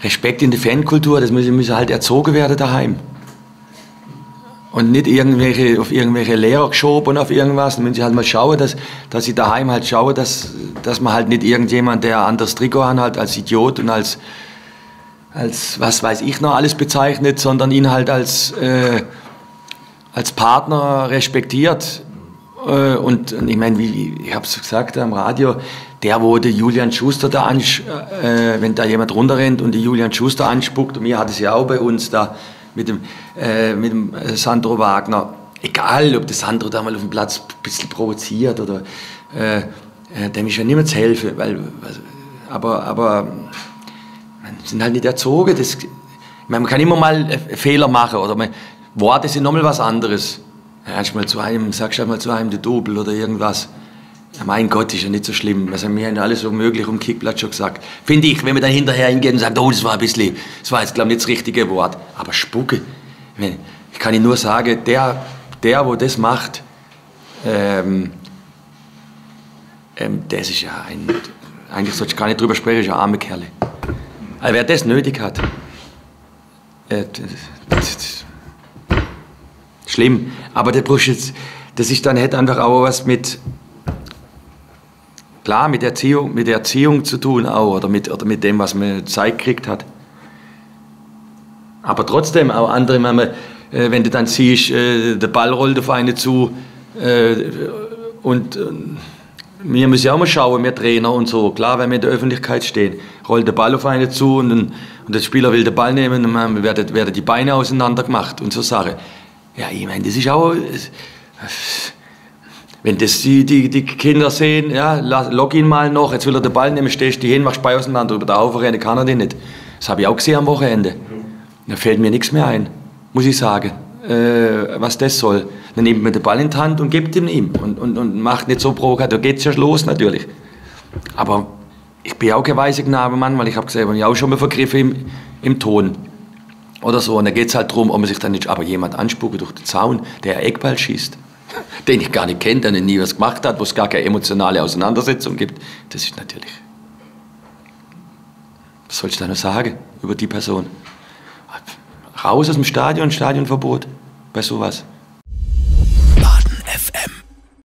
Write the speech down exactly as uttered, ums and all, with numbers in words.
Respekt in der Fankultur, das müssen, müssen halt erzogen werden daheim. Und nicht irgendwelche, auf irgendwelche Lehrer geschoben und auf irgendwas. Dann müssen sie halt mal schauen, dass, dass sie daheim halt schauen, dass, dass man halt nicht irgendjemand, der ein anderes Trikot anhat, als Idiot und als, als was weiß ich noch alles bezeichnet, sondern ihn halt als, äh, als Partner respektiert. Äh, und, und ich meine, wie ich habe es gesagt am Radio, der, wo der Julian Schuster da ansch, äh, wenn da jemand runterrennt und die Julian Schuster anspuckt, und mir hat es ja auch bei uns da mit dem, äh, mit dem Sandro Wagner, egal ob der Sandro da mal auf dem Platz ein bisschen provoziert oder äh, äh, dem ist ja niemand zu helfen, weil, aber, aber man sind halt nicht erzogen. Das, man kann immer mal Fehler machen oder man, Worte sind nochmal was anderes. Ja, mal zu einem, sagst du mal zu einem, der Double oder irgendwas. Ja, mein Gott, ist ja nicht so schlimm. Also, wir haben alles so möglich um Kickplatz schon gesagt. Finde ich, wenn man dann hinterher hingeht und sagt, oh, das war ein bisschen, das war jetzt, glaube ich, nicht das richtige Wort. Aber Spucke, ich kann Ihnen nur sagen, der, der, wo das macht, ähm, ähm, das ist ja ein, eigentlich sollte ich gar nicht drüber sprechen, ist ja ein armer Kerl. Also, wer das nötig hat, äh, das, das, das, schlimm. Aber der Brusch jetzt, das ist dann hätte einfach auch was mit, klar, mit Erziehung, mit Erziehung zu tun auch, oder mit, oder mit dem, was man Zeit gekriegt hat. Aber trotzdem auch andere, wenn, man, äh, wenn du dann siehst, äh, der Ball rollt auf einen zu äh, und äh, wir müssen ja auch mal schauen, wir Trainer und so, klar, wenn wir in der Öffentlichkeit stehen, rollt der Ball auf einen zu und, und der Spieler will den Ball nehmen und dann werden, werden die Beine auseinander gemacht und so Sachen. Ja, ich meine, das ist auch... Wenn das die, die, die Kinder sehen, ja, lock ihn mal noch, jetzt will er den Ball nehmen, stehst du hin, machst Beine auseinander, über den Haufen rennen kann er den nicht. Das habe ich auch gesehen am Wochenende. Da fällt mir nichts mehr ein, muss ich sagen, äh, was das soll. Dann nimmt man den Ball in die Hand und gibt ihn ihm und, und, und macht nicht so provokativ, da geht es ja los natürlich. Aber ich bin auch kein weiser Knabenmann, weil ich habe gesehen, ich habe auch schon mal vergriffen im, im Ton. Oder so, und da geht es halt darum, ob man sich dann nicht, aber jemand anspuckt durch den Zaun, der einen Eckball schießt, den ich gar nicht kenne, der nie was gemacht hat, wo es gar keine emotionale Auseinandersetzung gibt, das ist natürlich... Was soll ich da noch sagen über die Person? Raus aus dem Stadion, Stadionverbot, bei sowas.